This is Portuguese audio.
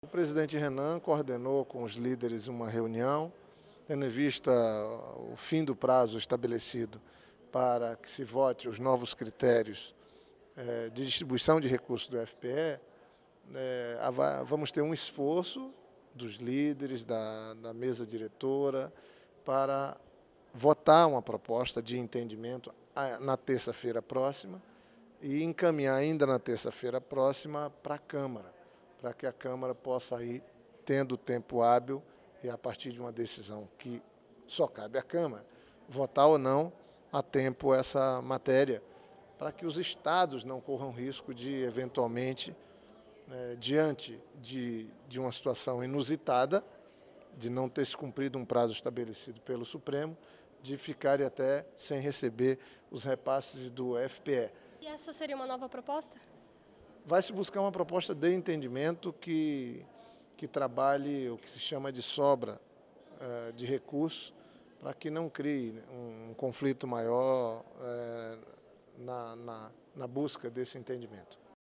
O presidente Renan coordenou com os líderes uma reunião, tendo em vista o fim do prazo estabelecido para que se vote os novos critérios de distribuição de recursos do FPE. Vamos ter um esforço dos líderes da mesa diretora para votar uma proposta de entendimento na terça-feira próxima e encaminhar ainda na terça-feira próxima para a Câmara, para que a Câmara possa ir tendo tempo hábil e, a partir de uma decisão que só cabe à Câmara, votar ou não a tempo essa matéria, para que os estados não corram risco de, eventualmente, diante de uma situação inusitada, de não ter se cumprido um prazo estabelecido pelo Supremo, de ficarem até sem receber os repasses do FPE. E essa seria uma nova proposta? Vai se buscar uma proposta de entendimento que trabalhe o que se chama de sobra de recursos, para que não crie um conflito maior na busca desse entendimento.